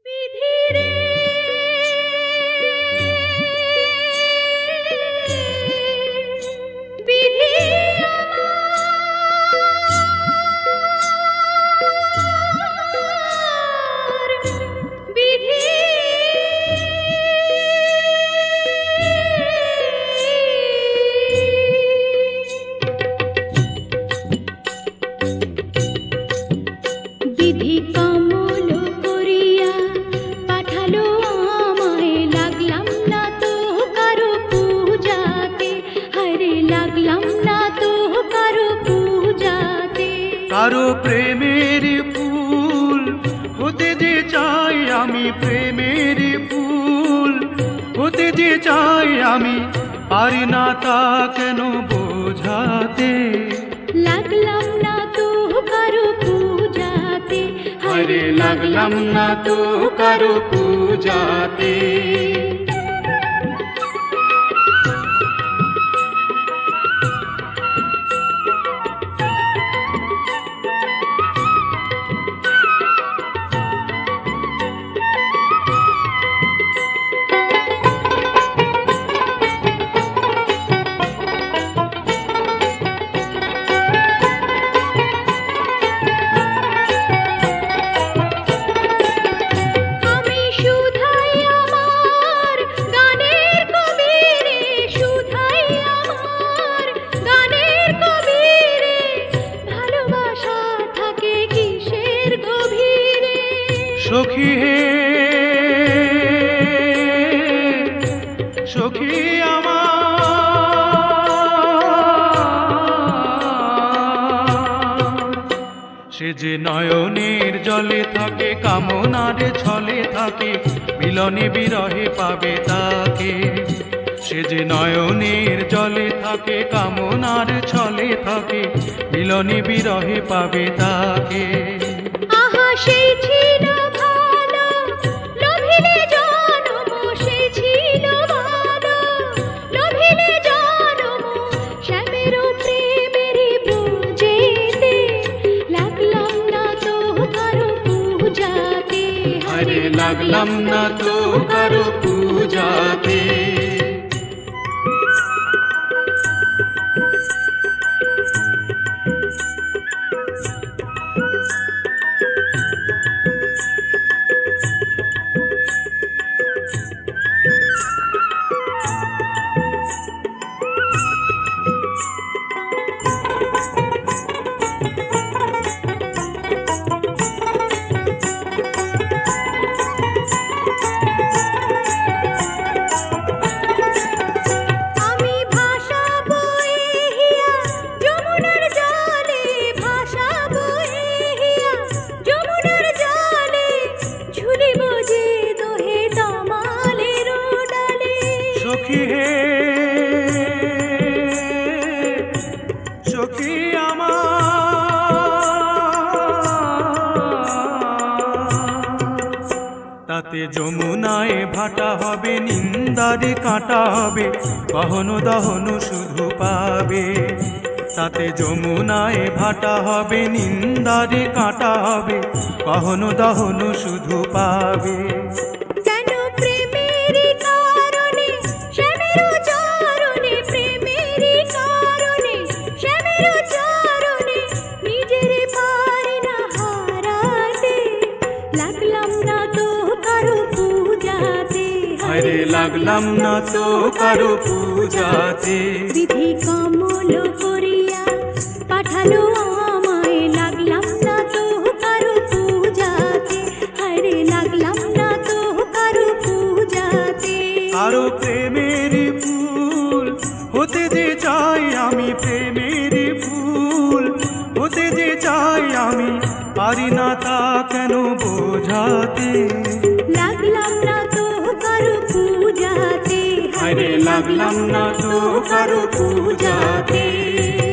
বিধিরে বিধি আমার বিধি বিধি কমল করিয়া পাঠালো আমায়, লাগলাম না তো কারো পূজাতে, হরে লাগলাম না তো কারো পূজাতে। কারো প্রেমের ফুল হতে যে চাই আমি, প্রেমের ফুল হতে যে চাই আমি, পারি না তা কেন বোঝাতে। লাগলাম না তো কারো পূজাতে, হরে লাগলাম না তো কারো পূজাতে। সখী হে সখী আমার, সে যে নয়নের জলে থাকে, কামনার ছলে থাকে, মিলনে বিরহে পাবে তাকে। সে যে নয়নের জলে থাকে, কামনার ছলে থাকে, মিলনে বিরহে পাবে তাকে। আহা সেই ছিল ভালো, লোভিলে জনম, সেই ছিল ভালো, লোভিলে জনম, শ্যামেরও প্রেমেরই ব্রজেতে, লাগলাম না তো কারো পূজাতে, হরে লাগলাম না তো কারো পূজাতে। সখী হে সখী আমার, তাতে যমুনায় ভাটা হবে, নিন্দারে কাঁটা হবে, কহন দহন শুধু পাবে। তাতে যমুনায় ভাটা হবে, নিন্দারে কাঁটা হবে, কহন দহন শুধু পাবে। হরে লাগলাম না তো কারো পূজাতে, বিধি কমল করিয়া পাঠালো আমায়, লাগলাম না তো কারো পূজাতে, হরে লাগলাম না তো কারো পূজাতে। কারো প্রেমের ফুল হতে যে চাই আমি, প্রেমের ফুল হতে যে চাই আমি, পারি না তা কেন বোঝাতে। লাগলাম না তো কারো পূজাতে, হরে লাগলাম না তো কারো পূজাতে।